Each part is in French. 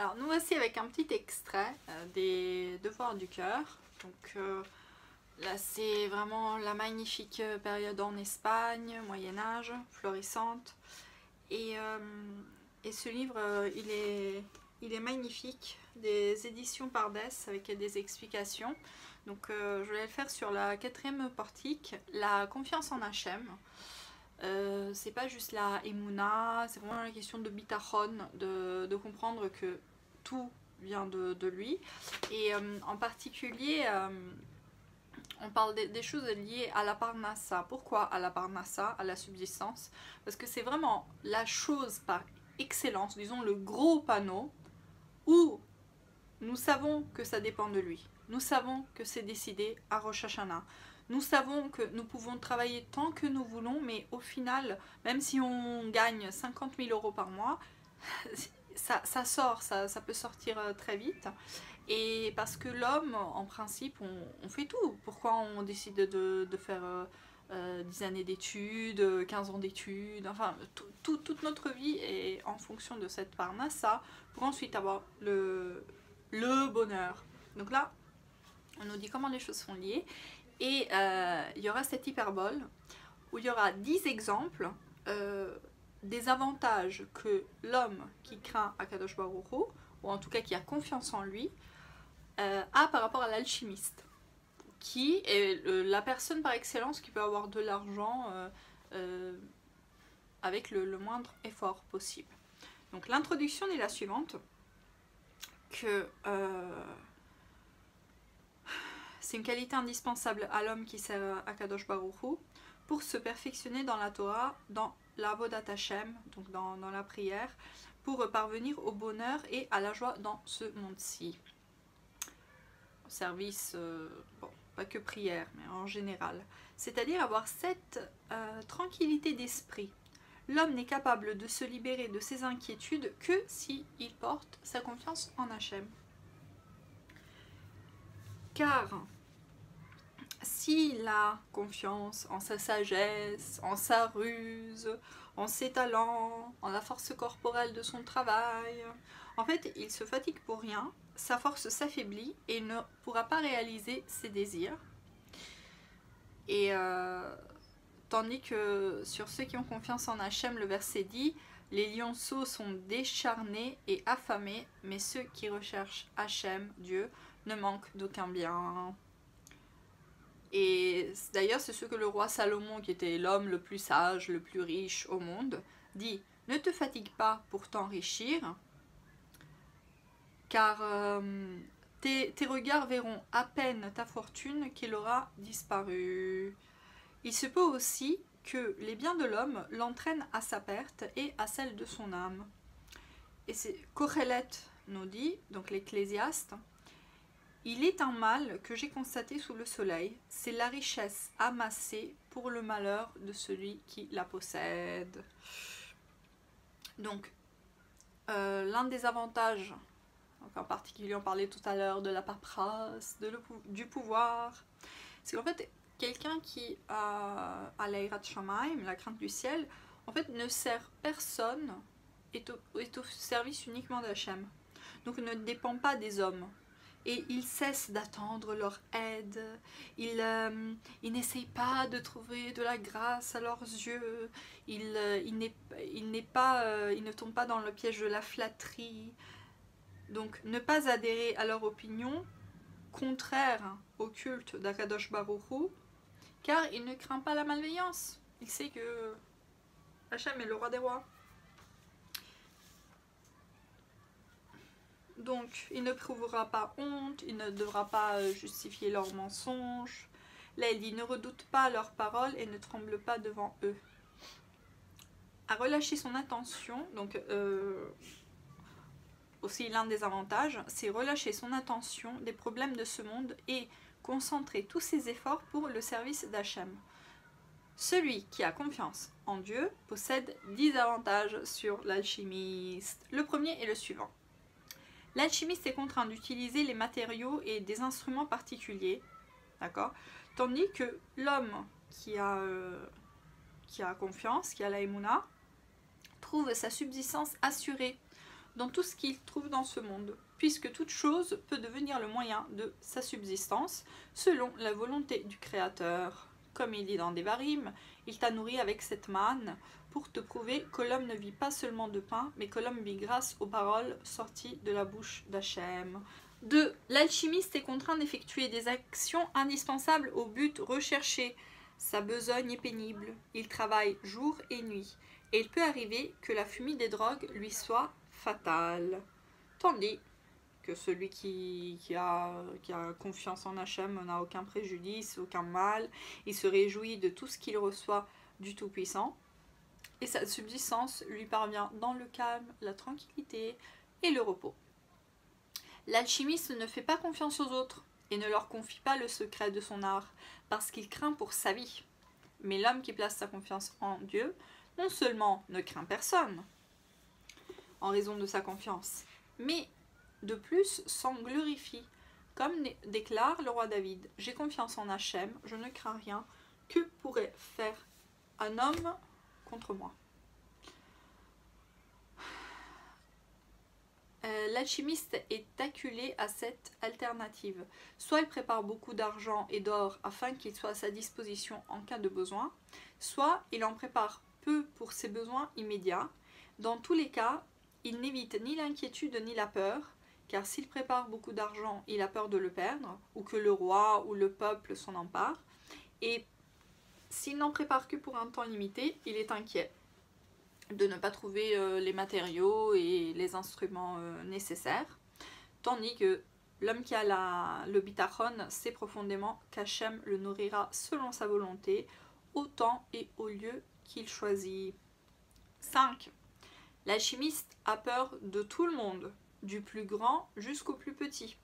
Alors nous voici avec un petit extrait des Devoirs du cœur. Donc là c'est vraiment la magnifique période en Espagne, Moyen-Âge, florissante. Et, ce livre il est magnifique, des éditions Pardès avec des explications. Donc je vais le faire sur la 4e portique, la confiance en Hachem. C'est pas juste la Emouna, c'est vraiment la question de bitachon, de comprendre que tout vient de lui. Et en particulier, on parle des choses liées à la parnassa. Pourquoi à la parnassa, à la subsistance? Parce que c'est vraiment la chose par excellence, disons le gros panneau, où nous savons que ça dépend de lui. Nous savons que c'est décidé à Rosh Hashanah. Nous savons que nous pouvons travailler tant que nous voulons, mais au final, même si on gagne 50 000 euros par mois, ça sort, ça peut sortir très vite. Et parce que l'homme, en principe, on fait tout. Pourquoi on décide de faire 10 années d'études, 15 ans d'études, enfin, toute notre vie est en fonction de cette parnassa pour ensuite avoir le bonheur. Donc là, on nous dit comment les choses sont liées. Et il y aura cette hyperbole où il y aura 10 exemples des avantages que l'homme qui craint Akadosh Baruch Hu, ou en tout cas qui a confiance en lui, a par rapport à l'alchimiste, qui est la personne par excellence qui peut avoir de l'argent avec le moindre effort possible. Donc l'introduction est la suivante, que c'est une qualité indispensable à l'homme qui sert à Kadosh Baruch Hu pour se perfectionner dans la Torah, dans l'Avodat Hashem, donc dans la prière, pour parvenir au bonheur et à la joie dans ce monde-ci. Service, bon, pas que prière, mais en général. C'est-à-dire avoir cette tranquillité d'esprit. L'homme n'est capable de se libérer de ses inquiétudes que s'il porte sa confiance en Hachem. Car s'il a confiance en sa sagesse, en sa ruse, en ses talents, en la force corporelle de son travail, en fait, il se fatigue pour rien, sa force s'affaiblit et il ne pourra pas réaliser ses désirs. Et tandis que sur ceux qui ont confiance en Hachem, le verset dit « Les lionceaux sont décharnés et affamés, mais ceux qui recherchent Hachem, Dieu, ne manquent d'aucun bien. » Et d'ailleurs, c'est ce que le roi Salomon, qui était l'homme le plus sage, le plus riche au monde, dit « Ne te fatigue pas pour t'enrichir, car tes regards verront à peine ta fortune qu'elle aura disparu. » Il se peut aussi que les biens de l'homme l'entraînent à sa perte et à celle de son âme. Et c'est Kohelet nous dit, donc l'Ecclésiaste, « Il est un mal que j'ai constaté sous le soleil, c'est la richesse amassée pour le malheur de celui qui la possède. » Donc, l'un des avantages, donc en particulier on parlait tout à l'heure de la paperasse, du pouvoir, c'est qu'en fait, quelqu'un qui a l'Eirat Shamaim, la crainte du ciel, en fait ne sert personne, est au service uniquement d'Hachem. Donc ne dépend pas des hommes. Et il cesse d'attendre leur aide, il n'essaye pas de trouver de la grâce à leurs yeux, il ne tombe pas dans le piège de la flatterie. Donc ne pas adhérer à leur opinion, contraire au culte d'Akadosh Baruch Hu, car il ne craint pas la malveillance. Il sait que Hachem est le roi des rois. Donc, il ne prouvera pas honte, il ne devra pas justifier leurs mensonges. Là, il dit, ne redoute pas leurs paroles et ne tremble pas devant eux. À relâcher son attention, donc aussi l'un des avantages, c'est relâcher son attention des problèmes de ce monde et concentrer tous ses efforts pour le service d'Hachem. Celui qui a confiance en Dieu possède 10 avantages sur l'alchimiste. Le premier est le suivant. L'alchimiste est contraint d'utiliser les matériaux et des instruments particuliers, d'accord, tandis que l'homme qui a confiance, qui a la Emouna, trouve sa subsistance assurée dans tout ce qu'il trouve dans ce monde, puisque toute chose peut devenir le moyen de sa subsistance, selon la volonté du Créateur. Comme il dit dans Devarim, il t'a nourri avec cette manne, pour te prouver que l'homme ne vit pas seulement de pain, mais que l'homme vit grâce aux paroles sorties de la bouche d'Hachem. 2. L'alchimiste est contraint d'effectuer des actions indispensables au but recherché. Sa besogne est pénible, il travaille jour et nuit, et il peut arriver que la fumée des drogues lui soit fatale. Tandis que celui qui a confiance en Hachem n'a aucun préjudice, aucun mal, il se réjouit de tout ce qu'il reçoit du Tout-Puissant, et sa subsistance lui parvient dans le calme, la tranquillité et le repos. L'alchimiste ne fait pas confiance aux autres et ne leur confie pas le secret de son art parce qu'il craint pour sa vie. Mais l'homme qui place sa confiance en Dieu non seulement ne craint personne en raison de sa confiance, mais de plus s'en glorifie, comme déclare le roi David. J'ai confiance en Hachem, je ne crains rien. Que pourrait faire un homme contre moi? L'alchimiste est acculé à cette alternative. Soit il prépare beaucoup d'argent et d'or afin qu'il soit à sa disposition en cas de besoin, soit il en prépare peu pour ses besoins immédiats. Dans tous les cas, il n'évite ni l'inquiétude ni la peur, car s'il prépare beaucoup d'argent, il a peur de le perdre, ou que le roi ou le peuple s'en empare, et s'il n'en prépare que pour un temps limité, il est inquiet de ne pas trouver les matériaux et les instruments nécessaires, tandis que l'homme qui a le bitachon sait profondément qu'Hachem le nourrira selon sa volonté, au temps et au lieu qu'il choisit. 5. L'alchimiste a peur de tout le monde, du plus grand jusqu'au plus petit.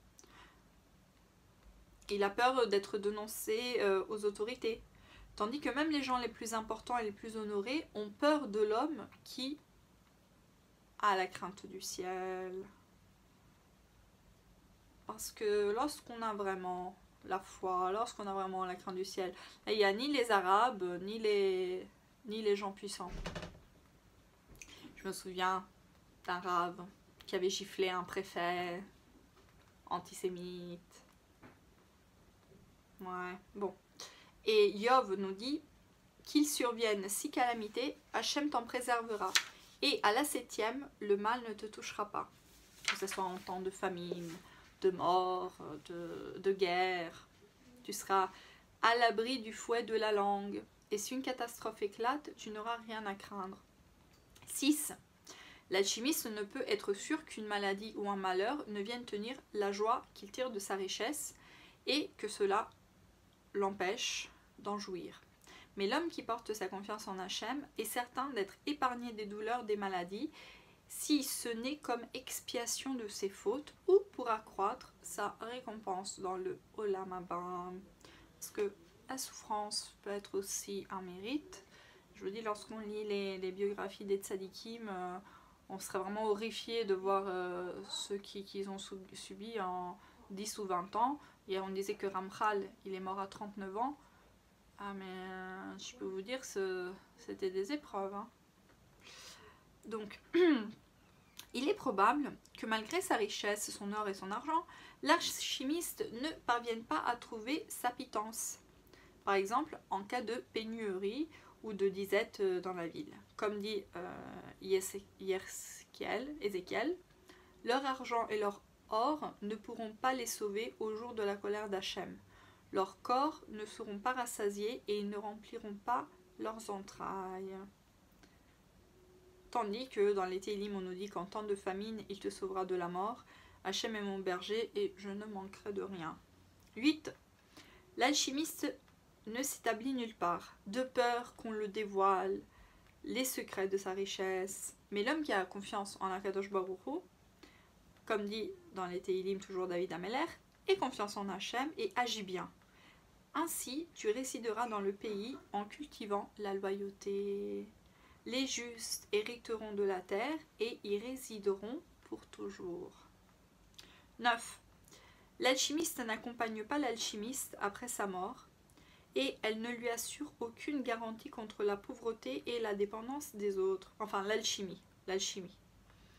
Il a peur d'être dénoncé aux autorités. Tandis que même les gens les plus importants et les plus honorés ont peur de l'homme qui a la crainte du ciel. Parce que lorsqu'on a vraiment la foi, lorsqu'on a vraiment la crainte du ciel, il n'y a ni les Arabes, ni les gens puissants. Je me souviens d'un Arabe qui avait giflé un préfet antisémite. Ouais, bon. Et Yov nous dit qu'il survienne 6 calamités, Hachem t'en préservera. Et à la 7e, le mal ne te touchera pas. Que ce soit en temps de famine, de mort, de guerre. Tu seras à l'abri du fouet de la langue. Et si une catastrophe éclate, tu n'auras rien à craindre. 6. L'alchimiste ne peut être sûr qu'une maladie ou un malheur ne vienne tenir la joie qu'il tire de sa richesse et que cela l'empêche d'en jouir. Mais l'homme qui porte sa confiance en Hachem est certain d'être épargné des douleurs des maladies si ce n'est comme expiation de ses fautes ou pour accroître sa récompense dans le Olam Haba. Parce que la souffrance peut être aussi un mérite. Je vous dis, lorsqu'on lit les biographies des tzadikim, on serait vraiment horrifié de voir ceux qu'ils ont subi en 10 ou 20 ans. Et on disait que Ramchal, il est mort à 39 ans. Ah mais je peux vous dire que c'était des épreuves. Hein. Donc, il est probable que malgré sa richesse, son or et son argent, l'alchimiste ne parvienne pas à trouver sa pitance. Par exemple, en cas de pénurie ou de disette dans la ville. Comme dit Ézéchiel, leur argent et leur or ne pourront pas les sauver au jour de la colère d'Hachem. Leurs corps ne seront pas rassasiés et ils ne rempliront pas leurs entrailles. Tandis que dans les Télim, on nous dit qu'en temps de famine, il te sauvera de la mort. Hachem est mon berger et je ne manquerai de rien. 8. L'alchimiste ne s'établit nulle part, de peur qu'on le dévoile, les secrets de sa richesse. Mais l'homme qui a confiance en Akadosh Baruch Hu, comme dit dans les Télim toujours David Ameler, ait confiance en Hachem et agit bien. Ainsi, tu résideras dans le pays en cultivant la loyauté. Les justes hériteront de la terre et y résideront pour toujours. 9. L'alchimiste n'accompagne pas l'alchimiste après sa mort et elle ne lui assure aucune garantie contre la pauvreté et la dépendance des autres. Enfin, l'alchimie.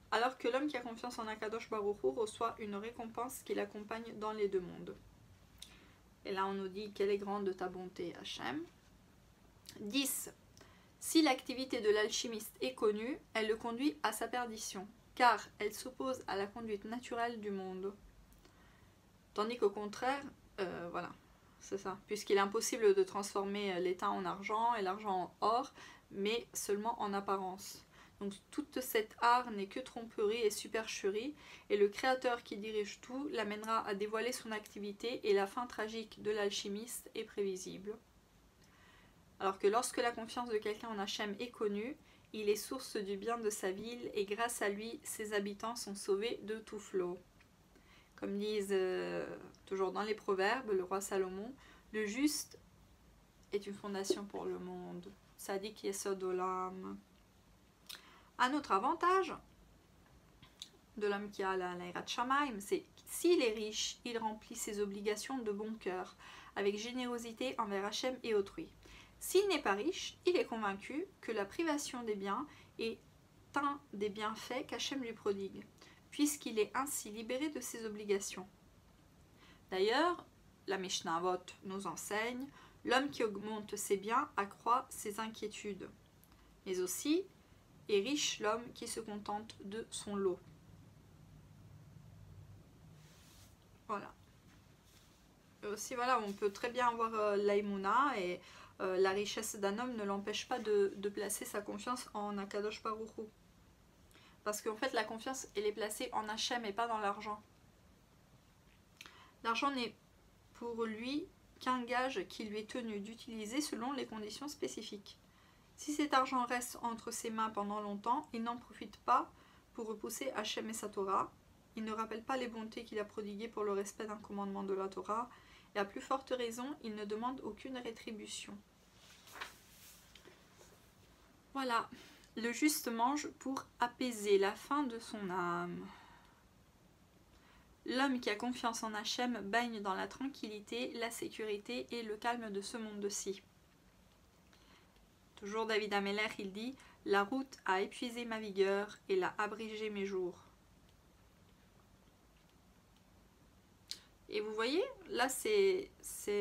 alors que l'homme qui a confiance en Akadosh Baruch Hu reçoit une récompense qui l'accompagne dans les deux mondes. Et là on nous dit quelle est grande ta bonté, Hachem. 10. Si l'activité de l'alchimiste est connue, elle le conduit à sa perdition, car elle s'oppose à la conduite naturelle du monde. Tandis qu'au contraire, voilà, c'est ça, puisqu'il est impossible de transformer l'étain en argent et l'argent en or, mais seulement en apparence. Donc toute cette art n'est que tromperie et supercherie, et le créateur qui dirige tout l'amènera à dévoiler son activité, et la fin tragique de l'alchimiste est prévisible. Alors que lorsque la confiance de quelqu'un en Hachem est connue, il est source du bien de sa ville, et grâce à lui, ses habitants sont sauvés de tout flot. Comme disent toujours dans les proverbes, le roi Salomon, le juste est une fondation pour le monde. Sadik Yesod Olam. Un autre avantage de l'homme qui a la Hirat Shamaim, c'est s'il est riche, il remplit ses obligations de bon cœur, avec générosité envers Hachem et autrui. S'il n'est pas riche, il est convaincu que la privation des biens est un des bienfaits qu'Hachem lui prodigue, puisqu'il est ainsi libéré de ses obligations. D'ailleurs, la Mishnah Avot nous enseigne, l'homme qui augmente ses biens accroît ses inquiétudes, mais aussi est riche l'homme qui se contente de son lot. Voilà. Et aussi, voilà, on peut très bien avoir l'aïmouna, et la richesse d'un homme ne l'empêche pas de placer sa confiance en Akadosh Baruch Hu. Parce qu'en fait, la confiance, elle est placée en Hachem et pas dans l'argent. L'argent n'est pour lui qu'un gage qui lui est tenu d'utiliser selon les conditions spécifiques. Si cet argent reste entre ses mains pendant longtemps, il n'en profite pas pour repousser Hachem et sa Torah. Il ne rappelle pas les bontés qu'il a prodiguées pour le respect d'un commandement de la Torah. Et à plus forte raison, il ne demande aucune rétribution. Voilà. Le juste mange pour apaiser la faim de son âme. L'homme qui a confiance en Hachem baigne dans la tranquillité, la sécurité et le calme de ce monde-ci. Toujours David Ameller, il dit « La route a épuisé ma vigueur et l'a abrégé mes jours. » Et vous voyez, là c'est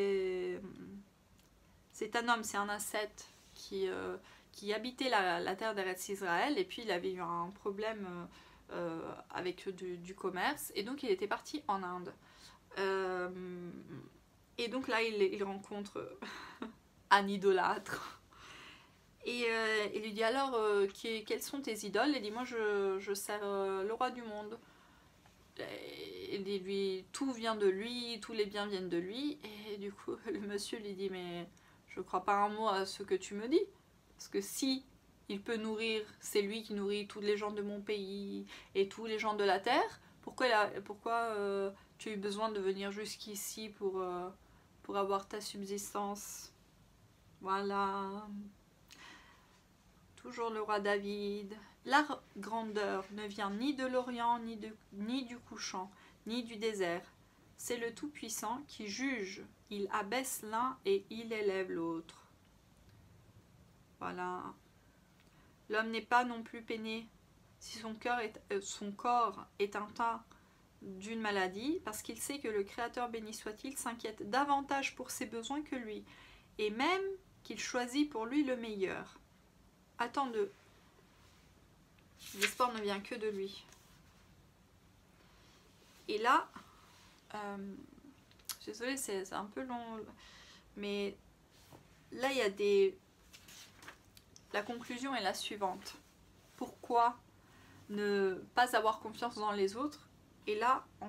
un homme, c'est un ascète qui habitait la terre d'Eretz Israël, et puis il avait eu un problème avec du commerce, et donc il était parti en Inde. Et donc là il rencontre un idolâtre. Et il lui dit alors, quelles sont tes idoles? Il dit, moi je sers le roi du monde. Et lui, tout vient de lui, tous les biens viennent de lui. Et du coup, le monsieur lui dit, mais je ne crois pas un mot à ce que tu me dis. Parce que si il peut nourrir, c'est lui qui nourrit tous les gens de mon pays et tous les gens de la terre, pourquoi tu as eu besoin de venir jusqu'ici pour avoir ta subsistance? Voilà. Toujours le roi David. La grandeur ne vient ni de l'Orient, ni du couchant, ni du désert. C'est le Tout-Puissant qui juge. Il abaisse l'un et il élève l'autre. Voilà. L'homme n'est pas non plus peiné si son corps est atteint d'une maladie, parce qu'il sait que le Créateur, béni soit-il, s'inquiète davantage pour ses besoins que lui, et même qu'il choisit pour lui le meilleur. Attends l'espoir ne vient que de lui. Et là, désolée, c'est un peu long, mais là il y a la conclusion est la suivante. Pourquoi ne pas avoir confiance dans les autres? Et là,